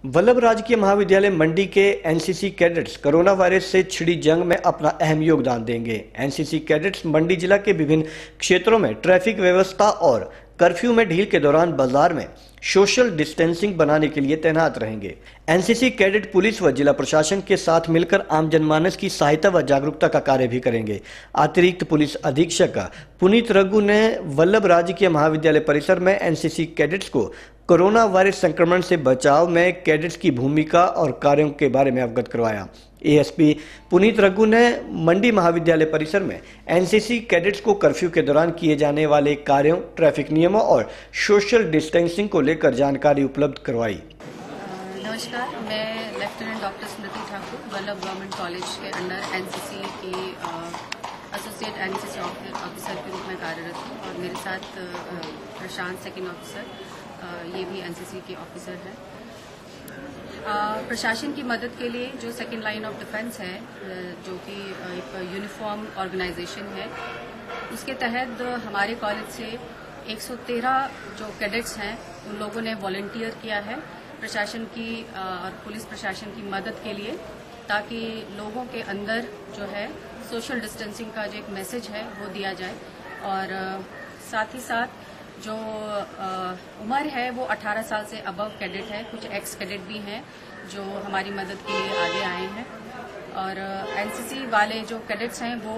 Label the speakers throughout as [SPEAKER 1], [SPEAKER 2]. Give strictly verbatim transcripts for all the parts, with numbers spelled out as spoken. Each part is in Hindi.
[SPEAKER 1] वल्लभ राजकीय महाविद्यालय मंडी के एनसीसी कैडेट्स कोरोना वायरस से छिड़ी जंग में अपना अहम योगदान देंगे। एनसीसी कैडेट्स मंडी जिला के विभिन्न क्षेत्रों में ट्रैफिक व्यवस्था और कर्फ्यू में ढील के दौरान बाजार में सोशल डिस्टेंसिंग बनाने के लिए तैनात रहेंगे। एनसीसी कैडेट पुलिस व जिला प्रशासन के साथ मिलकर आम जनमानस की सहायता व जागरूकता का कार्य भी करेंगे। अतिरिक्त पुलिस अधीक्षक पुनीत रघु ने वल्लभ राजकीय महाविद्यालय परिसर में एनसीसी कैडेट्स को कोरोना वायरस संक्रमण से बचाव में कैडेट्स की भूमिका और कार्यों के बारे में अवगत करवाया। एएसपी पुनीत रघु ने मंडी महाविद्यालय परिसर में एनसीसी कैडेट्स को कर्फ्यू के दौरान किए जाने वाले कार्यों, ट्रैफिक नियमों और सोशल डिस्टेंसिंग को लेकर जानकारी उपलब्ध करवाई।
[SPEAKER 2] नमस्कार, मैं lieutenant doctor Smriti Thakur Vallabh government college के अंडर एनसीसी की एसोसिएट एनसीसी ऑफिसर के रूप में कार्यरत हूँ और मेरे साथ प्रशांत सेकंड ऑफिसर, ये भी एनसीसी के ऑफिसर हैं। प्रशासन की मदद के लिए जो सेकंड लाइन ऑफ डिफेंस है, जो कि एक यूनिफॉर्म ऑर्गेनाइजेशन है, उसके तहत हमारे कॉलेज से एक सौ तेरह जो कैडेट्स हैं उन लोगों ने वॉलंटियर किया है प्रशासन की और पुलिस प्रशासन की मदद के लिए, ताकि लोगों के अंदर जो है सोशल डिस्टेंसिंग का जो एक मैसेज है वो दिया जाए। और साथ ही साथ जो उम्र है वो अठारह साल से अबव कैडेट है। कुछ एक्स कैडेट भी हैं जो हमारी मदद के लिए आगे आए हैं। और एनसीसी वाले जो कैडेट्स हैं वो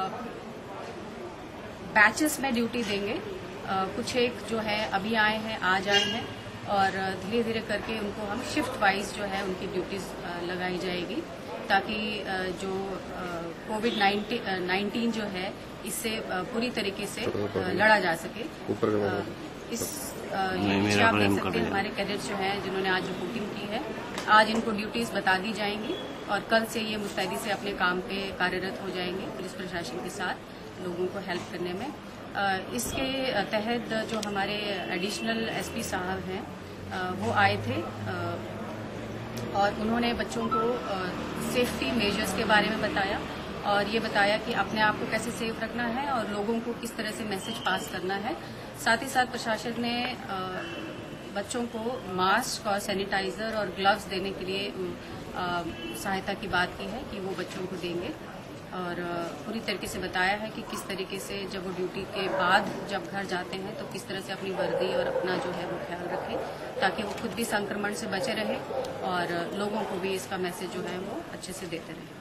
[SPEAKER 2] बैचेस में ड्यूटी देंगे। कुछ एक जो है अभी आए हैं, आज आए हैं, और धीरे धीरे करके उनको हम शिफ्ट वाइज जो है उनकी ड्यूटीज लगाई जाएगी, ताकि जो कोविड नाइन्टीन जो है इससे पूरी तरीके से लड़ा जा सके। इस नीचे आप देख सकते हैं हमारे कैडेट्स जो हैं जिन्होंने आज रिपोर्टिंग की है, आज इनको ड्यूटीज बता दी जाएंगी और कल से ये मुस्तैदी से अपने काम पे कार्यरत हो जाएंगे पुलिस प्रशासन के साथ लोगों को हेल्प करने में। इसके तहत जो हमारे एडिशनल एसपी साहब हैं वो आए थे और उन्होंने बच्चों को सेफ्टी मेजर्स के बारे में बताया और ये बताया कि अपने आप को कैसे सेफ रखना है और लोगों को किस तरह से मैसेज पास करना है। साथ ही साथ प्रशासन ने बच्चों को मास्क और सैनिटाइजर और ग्लव्स देने के लिए सहायता की बात की है कि वो बच्चों को देंगे, और पूरी तरीके से बताया है कि किस तरीके से जब वो ड्यूटी के बाद जब घर जाते हैं तो किस तरह से अपनी वर्दी और अपना जो है वो ख्याल रखें, ताकि वो खुद भी संक्रमण से बचे रहे और लोगों को भी इसका मैसेज जो है वो अच्छे से देते रहें।